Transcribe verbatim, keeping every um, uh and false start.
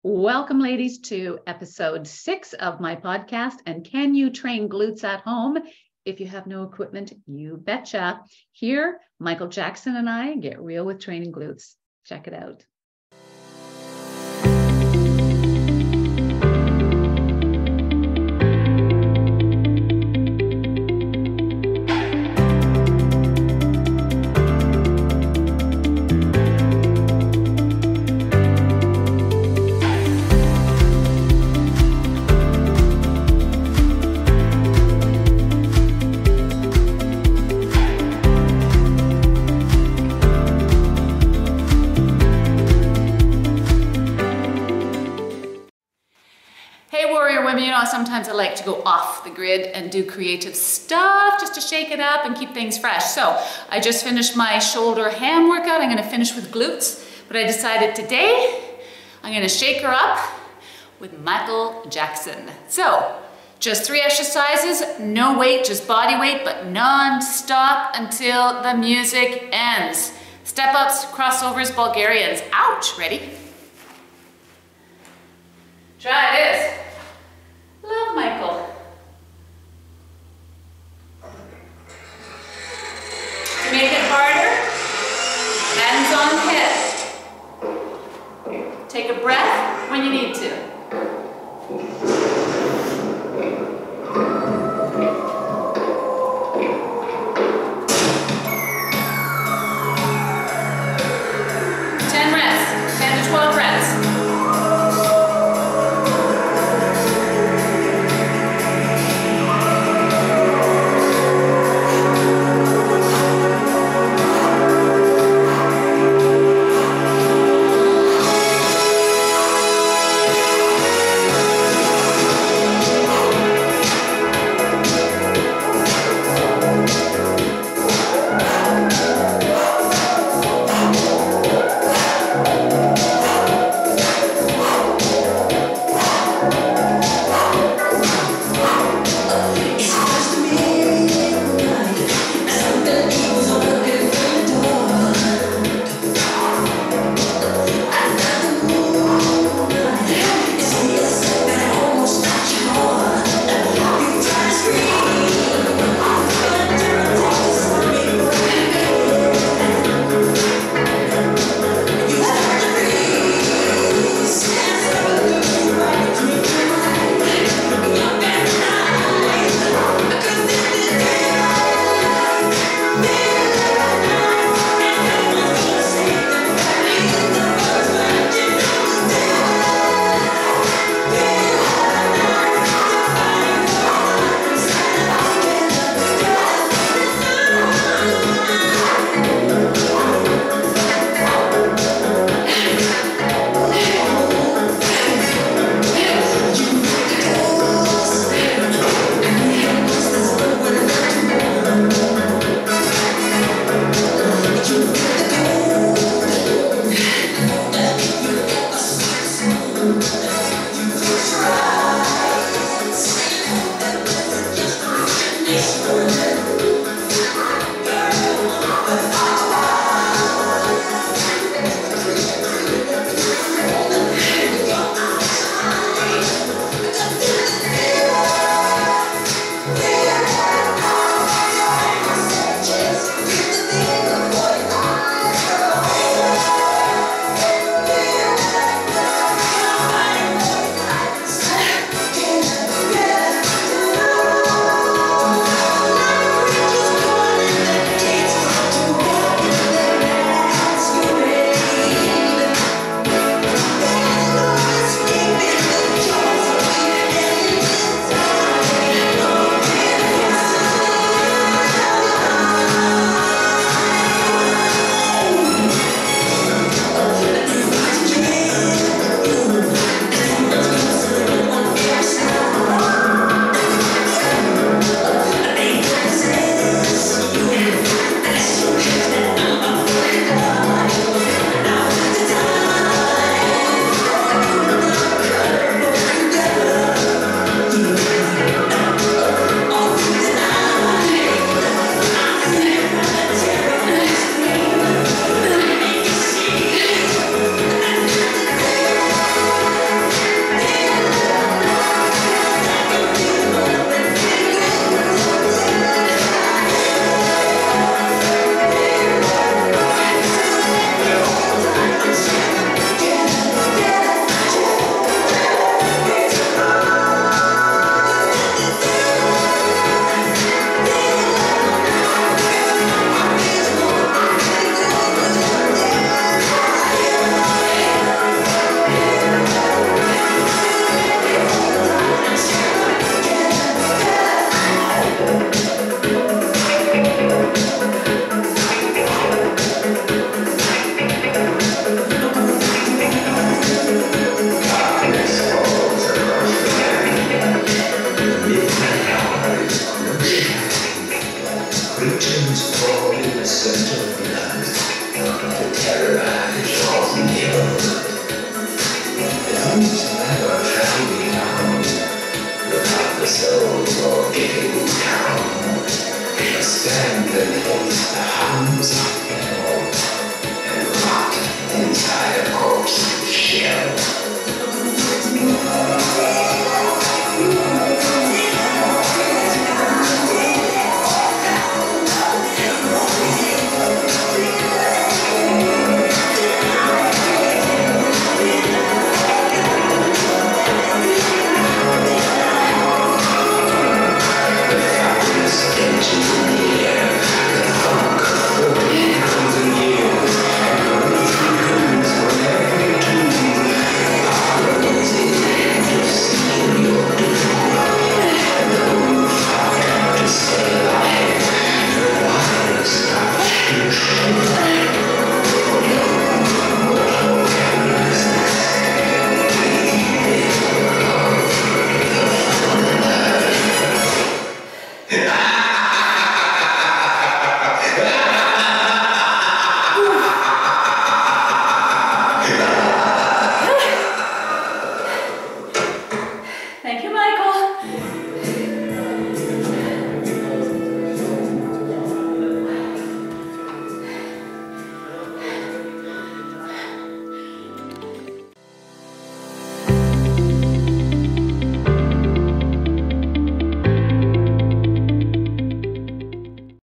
Welcome, ladies, to episode six of my podcast. And can you train glutes at home? If you have no equipment, you betcha. Here, Michael Jackson and I get real with training glutes. Check it out. You know, sometimes I like to go off the grid and do creative stuff just to shake it up and keep things fresh. So I just finished my shoulder ham workout. I'm going to finish with glutes, but I decided today I'm going to shake her up with Michael Jackson. So just three exercises, no weight, just body weight, but non-stop until the music ends. Step ups, crossovers, Bulgarians. Ouch, ready? Try this. Love Michael. To make it harder, hands on head. Take a breath when you need to.